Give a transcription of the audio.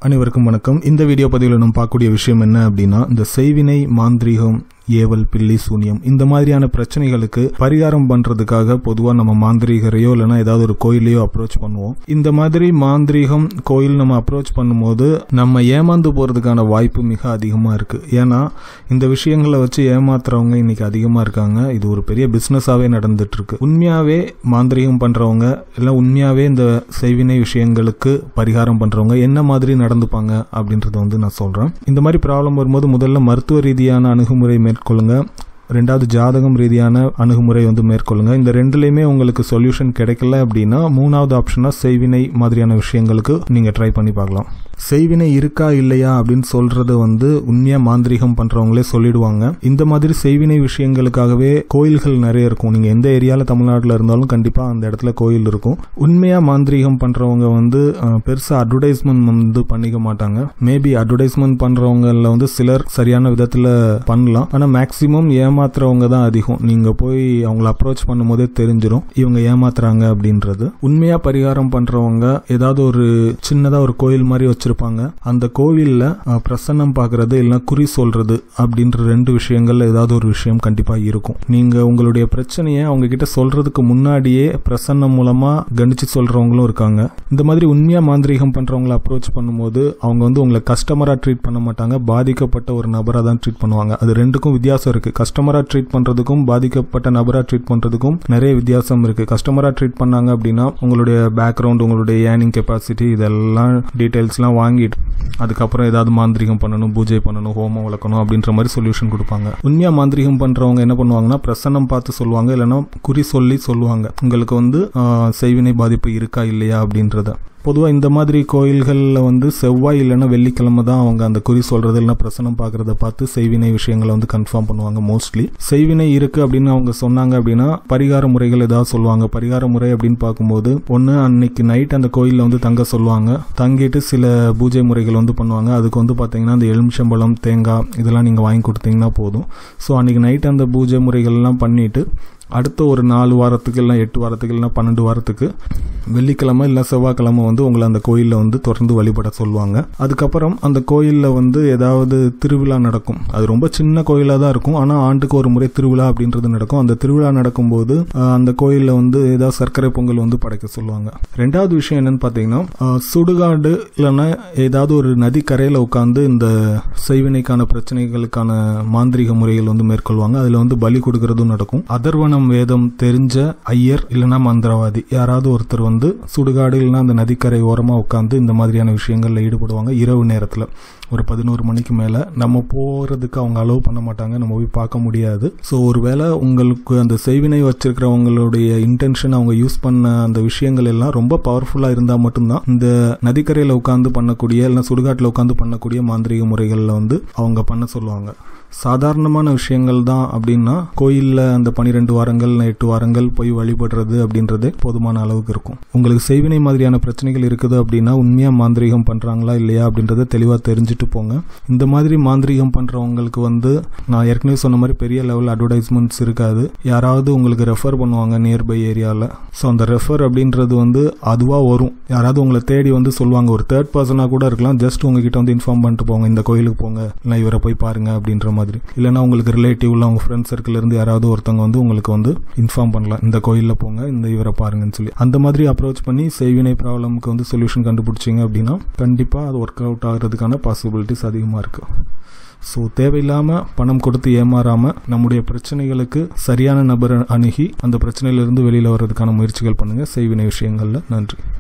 அனைவருக்கும் வணக்கம். இந்த வீடியோ பதிவில் நம்ம பார்க்கக்கூடிய விஷயம் என்ன அப்படின்னா, இந்த செய்வினை, மாந்திரீகம், ஏவல், பில்லி, சூனியம் இந்த மாதிரியான பிரச்சனைகளுக்கு பரிகாரம் பண்றதுக்காக பொதுவாக நம்ம மாந்திரீகரையோ இல்லைன்னா ஏதாவது ஒரு கோயிலையோ அப்ரோச் பண்ணுவோம். இந்த மாதிரி மாந்திரீகம் கோயில் நம்ம அப்ரோச் பண்ணும்போது நம்ம ஏமாந்து போறதுக்கான வாய்ப்பு மிக அதிகமா இருக்கு. ஏன்னா இந்த விஷயங்களை வச்சு ஏமாத்துறவங்க இன்னைக்கு அதிகமா இருக்காங்க. இது ஒரு பெரிய பிசினஸாவே நடந்துட்டு இருக்கு. உண்மையாவே மாந்திரீகம் பண்றவங்க இல்ல உண்மையாவே இந்த செய்வினை விஷயங்களுக்கு பரிகாரம் பண்றவங்க என்ன மாதிரி நடந்துப்பாங்க அப்படின்றத நான் சொல்றேன். இந்த மாதிரி ப்ராப்ளம் வரும்போது முதல்ல மருத்துவ ரீதியான அணுகுமுறை மேற்கொள்ளுங்க. ரெண்டாவது ஜாதகம் ரீதியான அணுகுமுறை மேற்கொள்ளுங்க. இந்த ரெண்டுலயுமே உங்களுக்கு சொல்யூஷன் கிடைக்கல அப்படின்னா மூணாவது ஆப்ஷனா செய்வினை மாதிரியான விஷயங்களுக்கு நீங்க ட்ரை பண்ணி பார்க்கலாம். செய்வினை இருக்கா இல்லையா அப்படின்னு சொல்றது உண்மையா மாந்திரீகம் பண்றவங்களே சொல்லிடுவாங்க. இந்த மாதிரி செய்வினை விஷயங்களுக்காகவே கோயில்கள் நிறைய இருக்கும். நீங்க எந்த ஏரியால தமிழ்நாட்டில் இருந்தாலும் கண்டிப்பா அந்த இடத்துல கோயில் இருக்கும். உண்மையா மாந்திரீகம் பண்றவங்க பெருசா அட்வர்டைஸ்மெண்ட் பண்ணிக்க மாட்டாங்க. மேபி அட்வர்டைஸ்மெண்ட் பண்றவங்க சிலர் சரியான விதத்துல பண்ணலாம். ஆனா மேக்சிமம் ஏமாத்துறவங்க தான் அதிகம். நீங்க போய் அவங்களை அப்ரோச் பண்ணும் போதே தெரிஞ்சிடும் இவங்க ஏமாத்துறாங்க அப்படின்றது. உண்மையா பரிகாரம் பண்றவங்க ஏதாவது ஒரு சின்னதா ஒரு கோயில் மாதிரி வச்சிருப்பாங்க. அந்த கோவில்ல பிரசன்னம் பாக்குறது இல்ல குறி சொல்றது அப்படின்ற ரெண்டு விஷயங்கள்ல ஏதாவது ஒரு விஷயம் கண்டிப்பா இருக்கும். நீங்க உங்களுடைய பிரச்சனையை அவங்க கிட்ட சொல்றதுக்கு முன்னாடியே பிரசன்னம் மூலமா கணிச்சு சொல்றவங்களும் இருக்காங்க. இந்த மாதிரி உண்மையா மாந்திரீகம் பண்றவங்களை அப்ரோச் பண்ணும்போது அவங்க உங்களை கஸ்டமரா ட்ரீட் பண்ண மாட்டாங்க. பாதிக்கப்பட்ட ஒரு நபரா தான் ட்ரீட் பண்ணுவாங்க. அது ரெண்டுக்கும் வித்தியாசம் இருக்கு. கஸ்டமரா ட்ரீட் பண்றதுக்கும் பாதிக்கப்பட்ட நபரா ட்ரீட் பண்றதுக்கும் நிறைய வித்தியாசம் இருக்கு. கஸ்டமரா ட்ரீட் பண்ணாங்க அப்படின்னா உங்களுடைய பேக்ரவுண்ட், உங்களுடைய ஏர்னிங் கெப்பாசிட்டி இதெல்லாம் டீடைல்ஸ்லாம் வாங்கிட்டு அதுக்கப்புறம் ஏதாவது மாந்திரீகம் பண்ணணும், பூஜை பண்ணணும், ஹோமம் வளர்க்கணும் அப்படின்ற மாதிரி சொல்யூஷன் கொடுப்பாங்க. உண்மையா மாந்திரீகம் பண்றவங்க என்ன பண்ணுவாங்கன்னா பிரசன்னம் பார்த்து சொல்லுவாங்க, இல்லைன்னா குறி சொல்லி சொல்லுவாங்க உங்களுக்கு செய்வினை பாதிப்பு இருக்கா இல்லையா அப்படின்றத. பொதுவாக இந்த மாதிரி கோயில்களில் செவ்வாய் இல்லைன்னா வெள்ளிக்கிழமை தான் அவங்க அந்த குறி சொல்றது இல்லைன்னா பிரசனம் பார்க்கறத பார்த்து செய்வினை விஷயங்களை கன்ஃபார்ம் பண்ணுவாங்க. மோஸ்ட்லி செய்வினை இருக்கு அப்படின்னு அவங்க சொன்னாங்க அப்படின்னா பரிகார முறைகள் ஏதாவது சொல்லுவாங்க. பரிகார முறை அப்படின்னு பார்க்கும்போது ஒன்று அன்னைக்கு நைட் அந்த கோயிலில் தங்க சொல்லுவாங்க. தங்கிட்டு சில பூஜை முறைகள் பண்ணுவாங்க. அதுக்கு பார்த்தீங்கன்னா அந்த எலுமிச்சம்பழம், தேங்காய் இதெல்லாம் நீங்கள் வாங்கி கொடுத்தீங்கன்னா போதும். ஸோ அன்னைக்கு நைட் அந்த பூஜை முறைகள்லாம் பண்ணிட்டு அடுத்த ஒரு 4 வாரத்துக்கு இல்லை 8 வாரத்துக்கு இல்லைனா 12 வாரத்துக்கு வெள்ளிக்கிழமை இல்லை செவ்வாய்க்கிழமை உங்களை அந்த கோயிலில் தொடர்ந்து வழிபட சொல்லுவாங்க. அதுக்கப்புறம் அந்த கோயிலில் ஏதாவது திருவிழா நடக்கும். அது ரொம்ப சின்ன கோயிலாக தான் இருக்கும். ஆனால் ஆண்டுக்கு ஒரு முறை திருவிழா அப்படின்றது நடக்கும். அந்த திருவிழா நடக்கும்போது அந்த கோயிலில் ஏதாவது சர்க்கரை பொங்கல் படைக்க சொல்லுவாங்க. ரெண்டாவது விஷயம் என்னன்னு பார்த்தீங்கன்னா சுடுகாடு இல்லைன்னா ஏதாவது ஒரு நதி கரையில் உட்காந்து இந்த செய்வினைக்கான பிரச்சனைகளுக்கான மாந்திரிக முறைகள் மேற்கொள்வாங்க. அதில் பலி கொடுக்கறதும் நடக்கும். அதர்வனம் வேதம் தெரிஞ்ச ஐயர் இல்லைன்னா மந்திரவாதி யாராவது ஒருத்தர் சுடுகாடு இல்லைன்னா அந்த நதிக்கரை ஓரமா உட்காந்து இந்த மாதிரியான விஷயங்கள்ல ஈடுபடுவாங்க. இரவு நேரத்துல ஒரு 11 மணிக்கு மேல நம்ம போறதுக்கு அவங்க அலோவ் பண்ண மாட்டாங்க. நம்ம போய் பார்க்க முடியாது. ஸோ ஒருவேளை உங்களுக்கு அந்த செய்வினை வச்சிருக்கிறவங்களுடைய இன்டென்ஷன் அவங்க யூஸ் பண்ண அந்த விஷயங்கள் எல்லாம் ரொம்ப பவர்ஃபுல்லா இருந்தா மட்டும்தான் இந்த நதிக்கரையில உட்காந்து பண்ணக்கூடிய இல்லைன்னா சுடுகாட்டுல உட்காந்து பண்ணக்கூடிய மாந்திரிக முறைகள்ல அவங்க பண்ண சொல்லுவாங்க. சாதாரணமான விஷயங்கள் தான் அப்படின்னா கோயில்ல அந்த 12 வாரங்கள் 8 வாரங்கள் போய் வழிபடுறது அப்படின்றதே போதுமான அளவுக்கு இருக்கும். உங்களுக்கு செய்வினை மாதிரியான பிரச்சனைகள் இருக்குது அப்படின்னா உண்மையா மாந்திரீகம் பண்றாங்களா இல்லையா அப்படின்றத தெளிவா தெரிஞ்சுட்டு போங்க. இந்த மாதிரி மாந்திரீகம் பண்றவங்களுக்கு நான் ஏற்கனவே சொன்ன மாதிரி பெரிய லெவல் அட்வர்டைஸ்மெண்ட்ஸ் இருக்காது. யாராவது உங்களுக்கு ரெஃபர் பண்ணுவாங்க நியர்பை ஏரியால. ஸோ அந்த ரெஃபர் அப்படின்றது அதுவா வரும். யாராவது உங்களை தேடி சொல்லுவாங்க. ஒரு தேர்ட் பர்சனா கூட இருக்கலாம். ஜஸ்ட் உங்ககிட்ட இன்ஃபார்ம் பண்ணிட்டு போங்க, இந்த கோயிலுக்கு போங்க இல்லை இவரை போய் பாருங்க அப்படின்ற மாதிரி. இல்லைன்னா உங்களுக்கு ரிலேட்டிவ்ல உங்க ஃப்ரெண்ட் சர்க்கிள் இருந்து யாராவது ஒருத்தவங்க உங்களுக்கு இன்ஃபார்ம் பண்ணலாம், இந்த கோயில்ல போங்க, இந்த இவரை பாருங்கன்னு சொல்லி. அந்த மாதிரி அப்ரோச் பண்ணி செய்வினை ப்ராப்ளம்க்கு சொல்யூஷன் கண்டுபிடிச்சிங்க அப்படின்னா கண்டிப்பா அது ஒர்க் அவுட் ஆகிறதுக்கான பாசிபிலிட்டிஸ் அதிகமா இருக்கு. ஸோ தேவையில்லாம பணம் கொடுத்து ஏமாறாம நம்முடைய பிரச்சனைகளுக்கு சரியான நபரை அணுகி அந்த பிரச்சனையிலிருந்து வெளியில வர்றதுக்கான முயற்சிகள் பண்ணுங்க செய்வினை விஷயங்கள்ல. நன்றி.